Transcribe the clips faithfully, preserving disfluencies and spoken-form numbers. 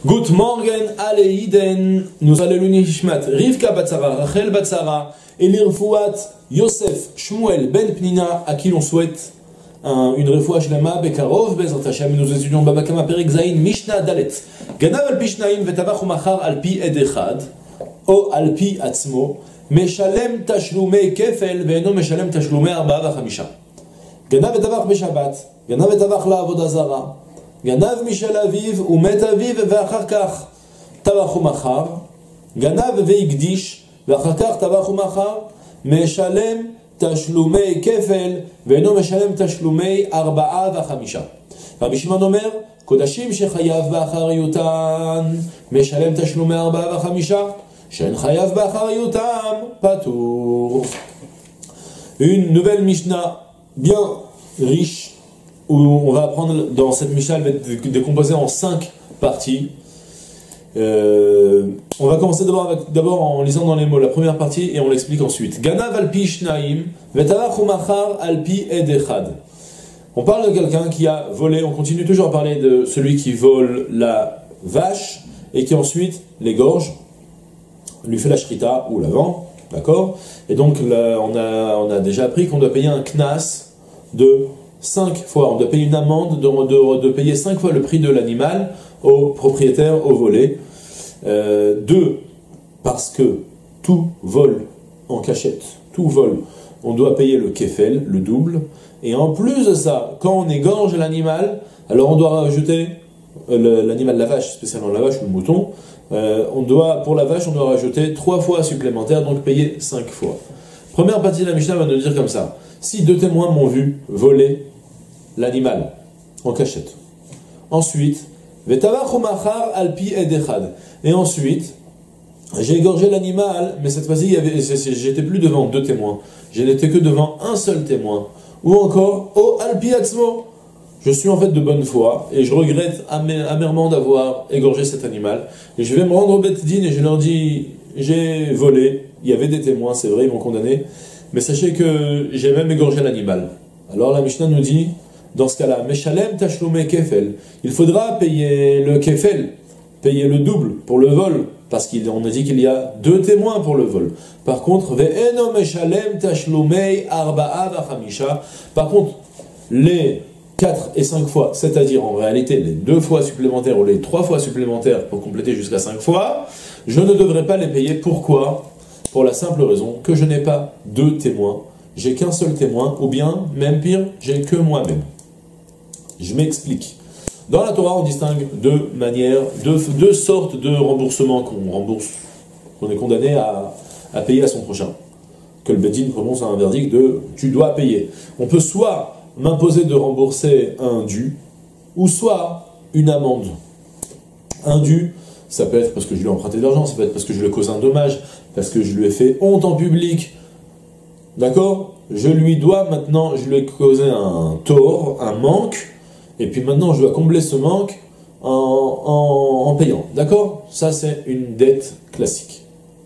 Gut Morgen alle Iden, nous allons nishmat Rivka Batzara, Rachel Batzara, et l'irfouat Yosef Shmuel Ben Pnina, à qui l'on souhaite un, une refoua shlema Bekarov Bezrat Hashem. Nous étudions Baba Kama Perek Zayin Mishnah Dalet. Ganav al pi shnayim vetabach umachar al pi ed echad, o al pi atzmo, meshalem tashlumei kefel ve'eno meshalem tashlumei arba'a v'chamisha. Ganav vetabach beshabbat, ganav vetabach la'avodah zara. גנב משל אביו ומת אביו ואחר כך טבח ומכר, גנב והקדיש ואחר כך טבח ומכר, משלם תשלומי כפל ואינו משלם תשלומי ארבעה וחמישה. רבי שמעון אומר, קודשים שחייב באחריותן משלם תשלומי ארבעה וחמישה, שאין חייב באחריותם פטור. Une nouvelle Mishnah bien riche où on va apprendre dans cette Mishnah, elle va être décomposée en cinq parties. Euh, on va commencer d'abord en lisant dans les mots la première partie et on l'explique ensuite. Ganav al pi shnaim vetabach umachar al pi ed echad. On parle de quelqu'un qui a volé, on continue toujours à parler de celui qui vole la vache et qui ensuite l'égorge, lui fait la shrita ou la vend, d'accord? Et donc là, on, a, on a déjà appris qu'on doit payer un knas de cinq fois, on doit payer une amende de, de, de payer cinq fois le prix de l'animal au propriétaire, au volé. Euh, deux, parce que tout vol en cachette, tout vol, on doit payer le kefel, le double. Et en plus de ça, quand on égorge l'animal, alors on doit rajouter euh, l'animal, la vache, spécialement la vache ou le mouton. Euh, on doit, pour la vache, on doit rajouter trois fois supplémentaire, donc payer cinq fois. Première partie de la Mishnah va nous dire comme ça. Si deux témoins m'ont vu voler l'animal en cachette. Ensuite, et ensuite, j'ai égorgé l'animal, mais cette fois-ci, j'étais plus devant deux témoins. Je n'étais que devant un seul témoin. Ou encore, oh alpi atzmo, je suis en fait de bonne foi et je regrette amèrement d'avoir égorgé cet animal. Et je vais me rendre au Beth Din et je leur dis, j'ai volé. Il y avait des témoins, c'est vrai, ils m'ont condamné. Mais sachez que j'ai même égorgé l'animal. Alors la Mishnah nous dit, dans ce cas-là, Meshalem Tashlume Kefel, il faudra payer le Kefel, payer le double pour le vol, parce qu'on a dit qu'il y a deux témoins pour le vol. Par contre, Ve'eno Meshalem Tashlume Arba'a V'chamisha, par contre, les quatre et cinq fois, c'est-à-dire en réalité les deux fois supplémentaires ou les trois fois supplémentaires pour compléter jusqu'à cinq fois, je ne devrais pas les payer. Pourquoi? Pour la simple raison que je n'ai pas deux témoins, j'ai qu'un seul témoin, ou bien, même pire, j'ai que moi-même. Je m'explique. Dans la Torah, on distingue deux manières, deux, deux sortes de remboursements qu'on rembourse, qu'on est condamné à, à payer à son prochain. Que le Bedin prononce un verdict de « tu dois payer ». On peut soit m'imposer de rembourser un dû, ou soit une amende. Un dû, ça peut être parce que je lui ai emprunté de l'argent, ça peut être parce que je lui ai causé un dommage, parce que je lui ai fait honte en public. D'accord? Je lui dois maintenant, je lui ai causé un tort, un manque, et puis maintenant je dois combler ce manque en, en, en payant. D'accord? Ça c'est une dette classique.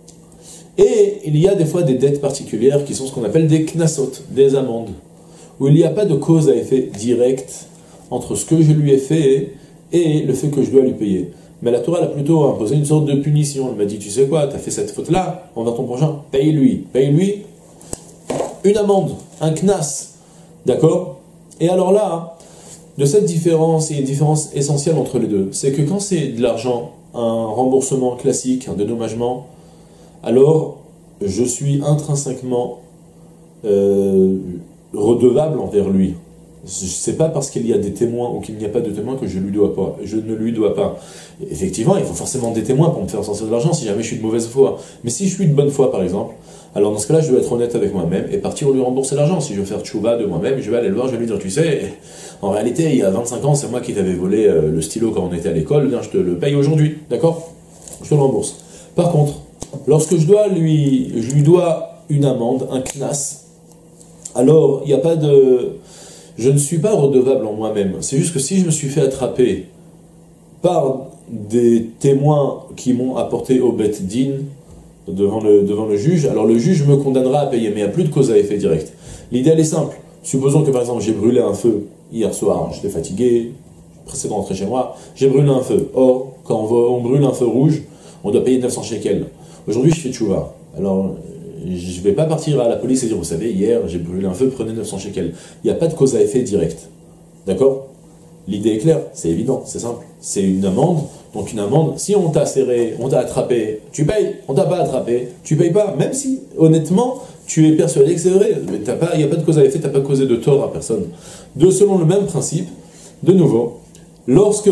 Et il y a des fois des dettes particulières qui sont ce qu'on appelle des knasot, des amendes, où il n'y a pas de cause à effet direct entre ce que je lui ai fait et le fait que je dois lui payer. Mais la Torah a plutôt imposé une sorte de punition. Elle m'a dit, tu sais quoi, tu as fait cette faute-là, envers ton prochain, paye-lui, paye-lui une amende, un knas. D'accord? Et alors là, de cette différence, il y a une différence essentielle entre les deux. C'est que quand c'est de l'argent, un remboursement classique, un dédommagement, alors je suis intrinsèquement euh, redevable envers lui. C'est pas parce qu'il y a des témoins ou qu'il n'y a pas de témoins que je lui dois pas. Je ne lui dois pas. Effectivement, il faut forcément des témoins pour me faire sortir de l'argent si jamais je suis de mauvaise foi. Mais si je suis de bonne foi, par exemple, alors dans ce cas-là, je dois être honnête avec moi-même et partir lui rembourser l'argent. Si je veux faire tchouva de moi-même, je vais aller le voir, je vais lui dire, tu sais, en réalité, il y a vingt-cinq ans, c'est moi qui t'avais volé le stylo quand on était à l'école, bien, je te le paye aujourd'hui, d'accord? Je te le rembourse. Par contre, lorsque je dois lui, je lui dois une amende, un knas, alors il n'y a pas de... Je ne suis pas redevable en moi-même. C'est juste que si je me suis fait attraper par des témoins qui m'ont apporté au Bet Din, devant le, devant le juge, alors le juge me condamnera à payer, mais il n'y a plus de cause à effet direct. L'idéal est simple. Supposons que par exemple j'ai brûlé un feu hier soir, j'étais fatigué, précédent rentrer chez moi, j'ai brûlé un feu. Or, quand on, va, on brûle un feu rouge, on doit payer neuf cents shekels. Aujourd'hui, je fais tchouva. Alors, je ne vais pas partir à la police et dire, vous savez, hier, j'ai brûlé un feu, prenez neuf cents shekels. Il n'y a pas de cause à effet direct. D'accord? L'idée est claire, c'est évident, c'est simple. C'est une amende, donc une amende, si on t'a serré, on t'a attrapé, tu payes. On t'a pas attrapé, tu payes pas. Même si, honnêtement, tu es persuadé que c'est vrai. Mais il n'y a pas de cause à effet, tu n'as pas causé de tort à personne. De, selon le même principe, de nouveau, lorsque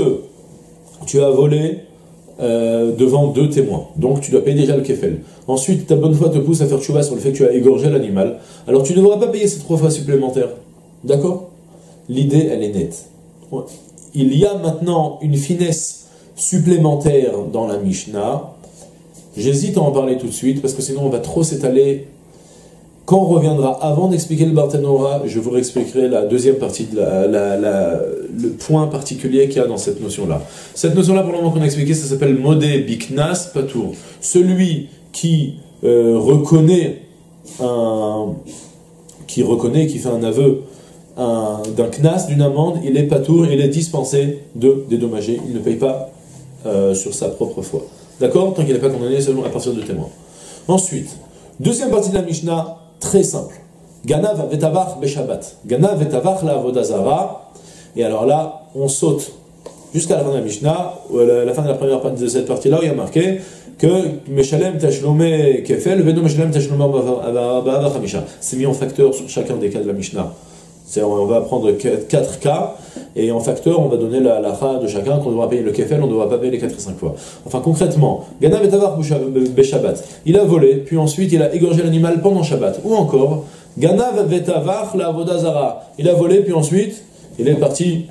tu as volé euh, devant deux témoins, donc tu dois payer déjà le kefel. Ensuite, ta bonne foi te pousse à faire tchouva sur le fait que tu as égorgé l'animal. Alors tu ne devras pas payer ces trois fois supplémentaires. D'accord? L'idée, elle est nette. Il y a maintenant une finesse supplémentaire dans la Mishnah. J'hésite à en parler tout de suite, parce que sinon on va trop s'étaler. Quand on reviendra, avant d'expliquer le Barthénora, je vous réexpliquerai la deuxième partie, de la, la, la, le point particulier qu'il y a dans cette notion-là. Cette notion-là, pour le moment qu'on a expliqué, ça s'appelle Modé Biknas Patour. Celui qui euh, reconnaît un, qui reconnaît, qui fait un aveu d'un knas, d'une amende, il est patour, il est dispensé de dédommager, il ne paye pas euh, sur sa propre foi. D'accord? Tant qu'il n'est pas condamné seulement à partir de témoins. Ensuite, deuxième partie de la Mishnah, très simple. Ganav vetavach beshabbat. Ganav vetavach la avodazara. Et alors là, on saute jusqu'à la fin de la Mishnah, ou à la, la fin de la première partie de cette partie-là, où il y a marqué que Meshalem Tashlomé Kefel, Veno Meshalem Tashlomé Ba'ava Chamisha. C'est mis en facteur sur chacun des cas de la Mishnah. On va prendre quatre cas, et en facteur, on va donner la lacha de chacun, qu'on devra payer le kefel, on ne devra pas payer les quatre et cinq fois. Enfin, concrètement, Ganav et Tavar Beshabbat, il a volé, puis ensuite il a égorgé l'animal pendant Shabbat. Ou encore, Ganav et Tavar la Avodazara, il a volé, puis ensuite il est parti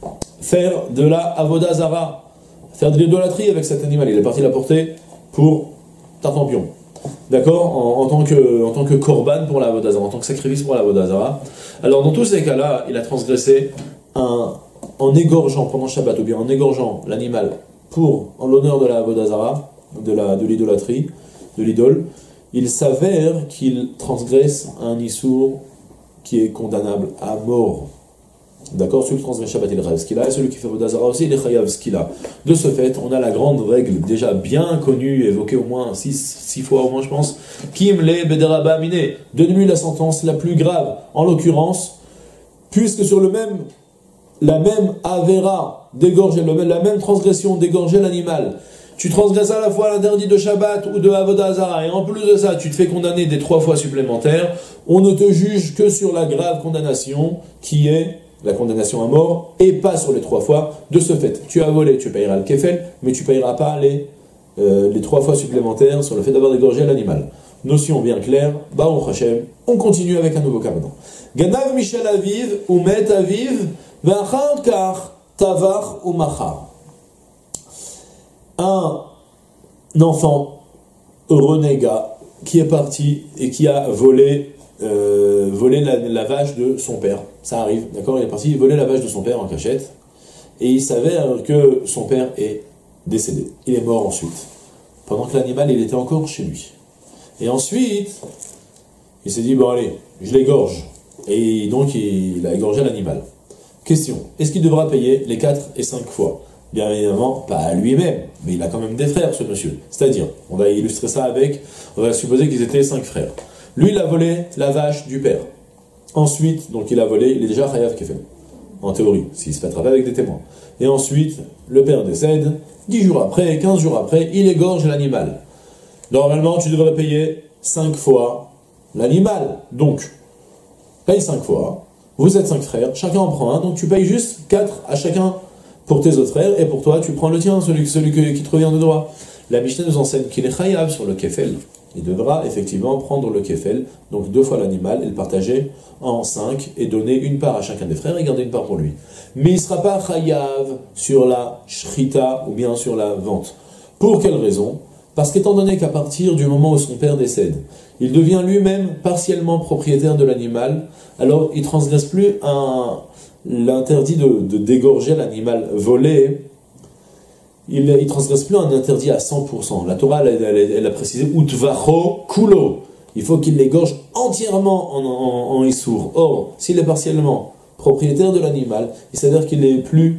faire de la Avodazara, faire de l'idolâtrie avec cet animal. Il est parti l'apporter pour Tartampion. D'accord, en, en tant que en tant que korban pour la Avodazara, en tant que sacrifice pour la Avodazara. Alors dans tous ces cas-là, il a transgressé un, en égorgeant pendant Shabbat, ou bien en égorgeant l'animal pour en l'honneur de la Avodazara, de la de l'idolâtrie, de l'idole. Il s'avère qu'il transgresse un issour qui est condamnable à mort. D'accord, celui qui transgresse Shabbat, il est chayav skila, et celui qui fait Avodazara aussi, il est chayav skila. De ce fait, on a la grande règle déjà bien connue, évoquée au moins six fois au moins, je pense. Kim le bederaba aminé. Donne-lui la sentence la plus grave. En l'occurrence, puisque sur le même, la même avera d'égorger, la même transgression d'égorger l'animal, tu transgresses à la fois l'interdit de Shabbat ou de Avodazara, et en plus de ça, tu te fais condamner des trois fois supplémentaires, on ne te juge que sur la grave condamnation qui est la condamnation à mort, et pas sur les trois fois. De ce fait, tu as volé, tu payeras le kefel, mais tu ne payeras pas les, euh, les trois fois supplémentaires sur le fait d'avoir égorgé l'animal. Notion bien claire, Baruch Hashem. On continue avec un nouveau cas maintenant. Ganav Michel Aviv, ou Met Aviv, Vachar Kar, Tavar ou Machar. Un enfant renégat qui est parti et qui a volé Euh, voler la, la vache de son père. Ça arrive, d'accord? Il est parti voler la vache de son père en cachette, et il s'avère que son père est décédé. Il est mort ensuite, pendant que l'animal, il était encore chez lui. Et ensuite, il s'est dit, bon allez, je l'égorge. Et donc, il, il a égorgé l'animal. Question, est-ce qu'il devra payer les quatre et cinq fois? Bien évidemment, pas à lui-même, mais il a quand même des frères, ce monsieur. C'est-à-dire, on va illustrer ça avec, on va supposer qu'ils étaient cinq frères. Lui, il a volé la vache du père. Ensuite, donc il a volé, il est déjà chayav kefel, en théorie, s'il se fait attraper avec des témoins. Et ensuite, le père décède, dix jours après, quinze jours après, il égorge l'animal. Normalement, tu devrais payer cinq fois l'animal. Donc, paye cinq fois, vous êtes cinq frères, chacun en prend un, donc tu payes juste quatre à chacun pour tes autres frères, et pour toi, tu prends le tien, celui, celui qui te revient de droit. La Mishnah nous enseigne qu'il est chayav sur le kefel. Il devra effectivement prendre le kefel, donc deux fois l'animal, et le partager en cinq, et donner une part à chacun des frères, et garder une part pour lui. Mais il ne sera pas chayav sur la shrita, ou bien sur la vente. Pour quelle raison? Parce qu'étant donné qu'à partir du moment où son père décède, il devient lui-même partiellement propriétaire de l'animal, alors il ne transgresse plus l'interdit de, de dégorger l'animal volé. Il ne transgresse plus un interdit à cent pour cent. La Torah, elle, elle, elle a précisé « Utvacho kulo ». Il faut qu'il l'égorge entièrement en, en, en Issour. Or, s'il est partiellement propriétaire de l'animal, il s'avère qu'il n'est plus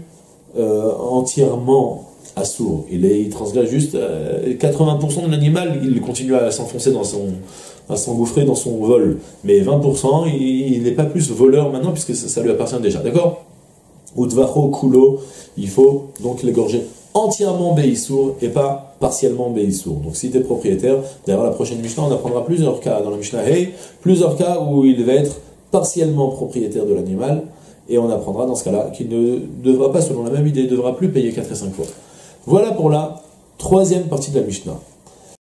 euh, entièrement assourd. Il, est, il transgresse juste euh, quatre-vingts pour cent de l'animal, il continue à s'enfoncer dans son, à s'engouffrer dans son vol. Mais vingt pour cent, il, il n'est pas plus voleur maintenant puisque ça, ça lui appartient déjà. D'accord? Udvacho kulo, il faut donc l'égorger entièrement Béissour et pas partiellement Béissour. Donc si tu es propriétaire, d'ailleurs la prochaine Mishnah, on apprendra plusieurs cas dans la Mishnah Hey, plusieurs cas où il va être partiellement propriétaire de l'animal, et on apprendra dans ce cas-là qu'il ne devra pas, selon la même idée, ne devra plus payer quatre et cinq fois. Voilà pour la troisième partie de la Mishnah.